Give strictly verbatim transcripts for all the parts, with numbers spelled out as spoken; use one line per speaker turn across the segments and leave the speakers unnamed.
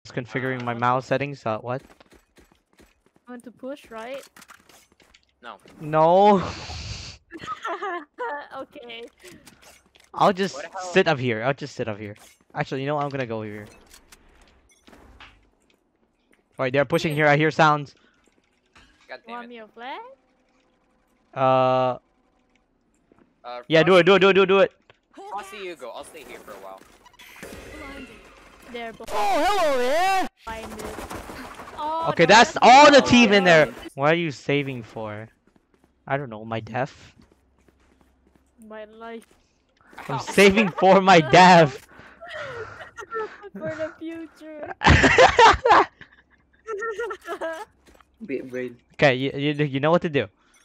Configuring my mouse settings. Uh, what?
Want to push, right?
No.
No.
Okay.
I'll just
What the hell?
sit up here. I'll just sit up here. Actually, you know what? I'm gonna go here. Alright, they're pushing here. I hear sounds.
God
Want
damn
me
it.
a flag?
Uh,
Uh,
yeah, do it, do it, do it, do it, do it.
I'll see you go. I'll stay here for a while.
They're blind.
Oh, hello there.
Blinded. Oh,
Okay,
no,
that's all the
oh,
team in there.
no.
What are you saving for? I don't know, my death.
My life.
I'm saving for my death.
For the future.
Bit brain.
Okay, you, you you know what to do.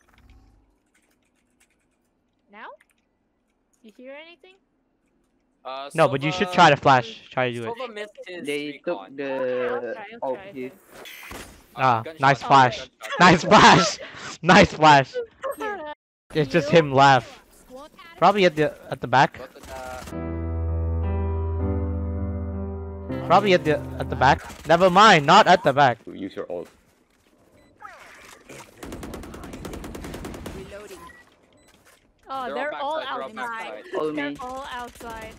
Now? You hear anything?
Uh,
No, but you should
Sova-
try to flash. Try to do it.
Sova missed his
They took
recon.
the
Okay, I'll
off
try, I'll
here.
Uh,
Ah,
gunshot,
nice
oh,
flash.
gunshot.
Nice flash. Nice flash.
try.
It's just
You?
him left. Probably at the at the back.
Go to the-
Probably at the at the back. Never mind, not at the back.
Use your ult.
Oh,
They're all
they're all
backside, they're all
outside.
backside.
All
They're
me.
all outside.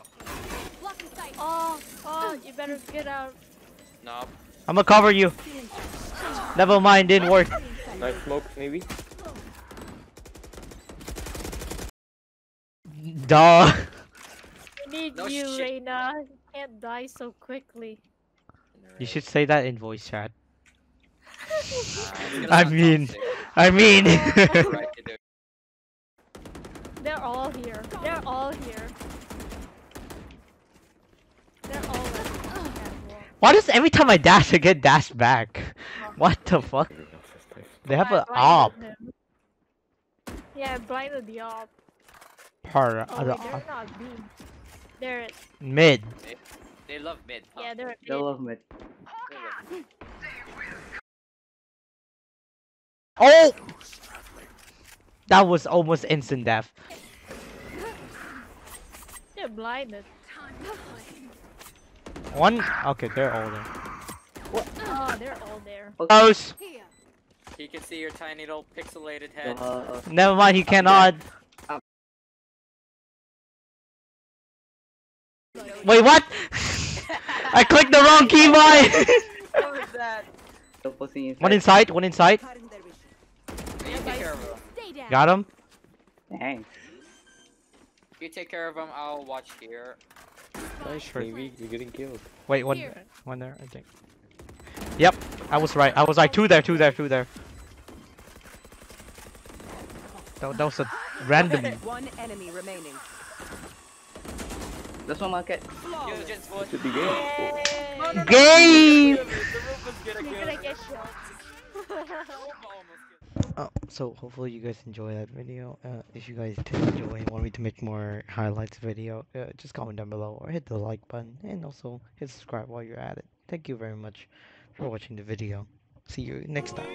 Oh, oh, you better get out.
No.
I'm gonna cover you. Never mind, didn't work.
Nice smoke, maybe.
Duh.
I need
No
you,
shit.
Reina. You can't die so quickly.
You should say that in voice chat.
Uh, it's gonna
I
sound
mean,
toxic.
I mean.
Right, you do.
They're all here. They're all here. They're all at
Why does every time I dash I get dashed back? What the fuck? They have
I
an op.
blinded him. Yeah, I blinded the op.
Part
Oh,
of the
wait, they're
op.
not B. They're at,
Mid.
They, they love mid. Huh?
yeah, they're at
They
mid.
love me.
They love mid.
Oh! That was almost instant death.
They're blinded.
One. Okay, they're all there.
Oh, they're all there.
Close.
He can see your tiny little pixelated head.
Uh,
Never mind, he cannot. Wait, what? I clicked the wrong keybind.
What was that?
opposing inside.
One inside, one inside.
You take care of him.
Got him.
Thanks.
If you take care of him, I'll watch here.
Nice, maybe. You're getting killed.
Wait, one, one there, I think. Yep, I was right. I was like two there, two there, two there. That, that was a random.
One enemy remaining.
That's one market.
You just vote.
Should be game.
Yay!
No, no, no.
Game.
The roof was gonna
You're
kill
gonna
me.
get shot.
Oh, so hopefully you guys enjoy that video. Uh, if you guys did enjoy and want me to make more highlights video, uh, just comment down below or hit the like button and also hit subscribe while you're at it. Thank you very much for watching the video. See you next time.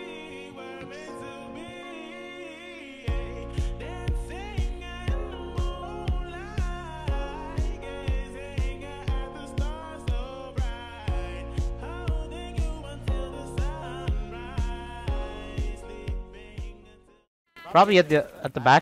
Probably at the at the back.